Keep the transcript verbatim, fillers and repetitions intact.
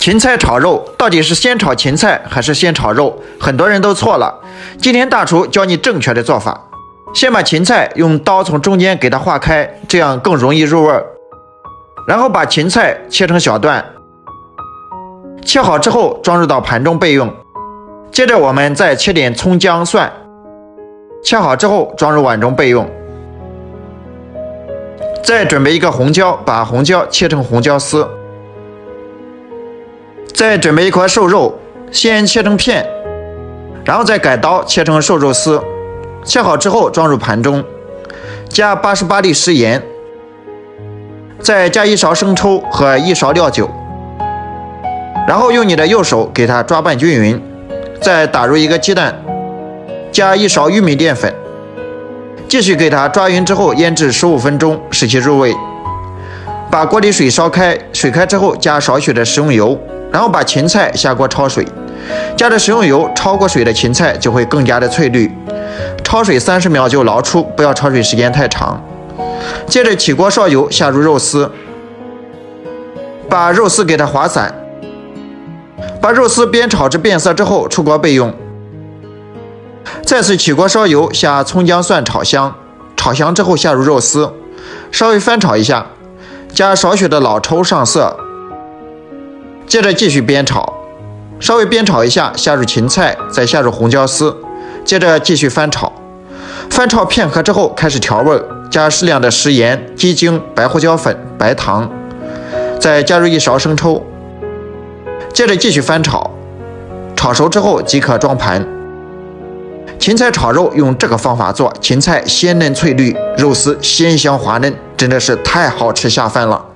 芹菜炒肉到底是先炒芹菜还是先炒肉？很多人都错了。今天大厨教你正确的做法。先把芹菜用刀从中间给它划开，这样更容易入味。然后把芹菜切成小段，切好之后装入到盘中备用。接着我们再切点葱姜蒜，切好之后装入碗中备用。再准备一个红椒，把红椒切成红椒丝。再准备一块瘦肉，先切成片，然后再改刀切成瘦肉丝。切好之后装入盘中，加八十八粒食盐，再加一勺生抽和一勺料酒，然后用你的右手给它抓拌均匀，再打入一个鸡蛋，加一勺玉米淀粉，继续给它抓匀之后腌制十五分钟，使其入味。把锅里水烧开，水开之后加少许的食用油，然后把芹菜下锅焯水。加着食用油焯过水的芹菜就会更加的翠绿。焯水三十秒就捞出，不要焯水时间太长。接着起锅烧油，下入肉丝，把肉丝给它划散，把肉丝煸炒至变色之后出锅备用。再次起锅烧油，下葱姜蒜炒香，炒香之后下入肉丝，稍微翻炒一下，加少许的老抽上色，接着继续煸炒，稍微煸炒一下，下入芹菜，再下入红椒丝，接着继续翻炒。翻炒片刻之后开始调味，加适量的食盐、鸡精、白胡椒粉、白糖，再加入一勺生抽，接着继续翻炒，炒熟之后即可装盘。芹菜炒肉用这个方法做，芹菜鲜嫩翠绿，肉丝鲜香滑嫩，真的是太好吃下饭了。